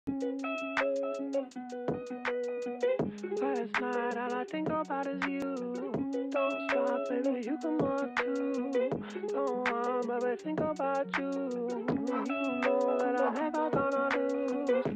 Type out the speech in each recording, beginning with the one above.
Last night, all I think about is you. Don't stop, baby, you come on too. Don't want, baby, think about you. You know that I'm never gonna lose.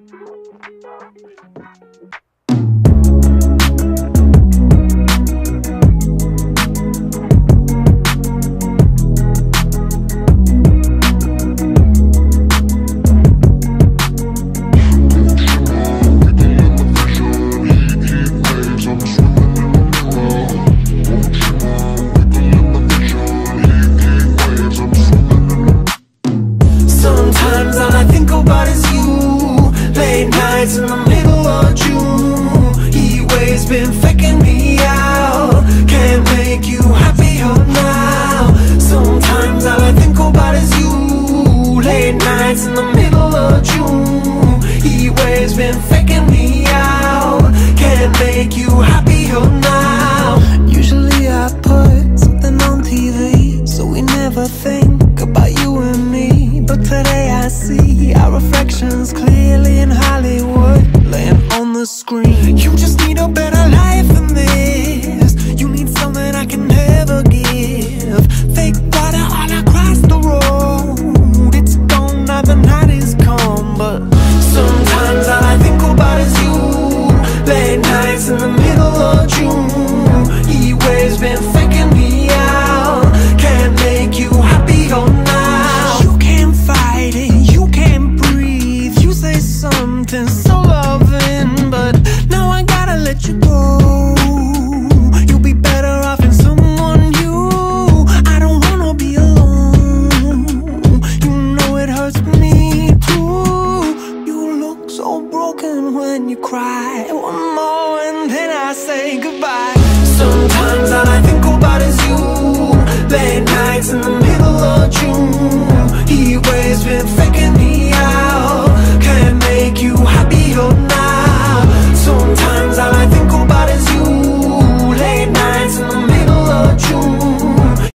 Sometimes all I think about is you. Late nights in the middle of June. Heat waves been faking me out. Can't make you happier now. Sometimes all I think about is you. Late nights in the middle of June. Heat waves been faking me out. Can't make you happier now. Usually I put something on TV, so we never think about you and me. But today I see our reflections clearly in Hollywood, laying on the screen. You just need a better life than this. You need something I can never give. Fake water all across the road. It's gone now, the night is come. But sometimes all I think about is you. Late nights in the middle of June. Heat waves been faking me out. Can't make you happier now. You can't fight it, you can't breathe. You say something so loving, but now I gotta let you go. You'll be better off in someone new. I don't wanna be alone. You know it hurts me too. You look so broken when you cry. One more and then I say goodbye.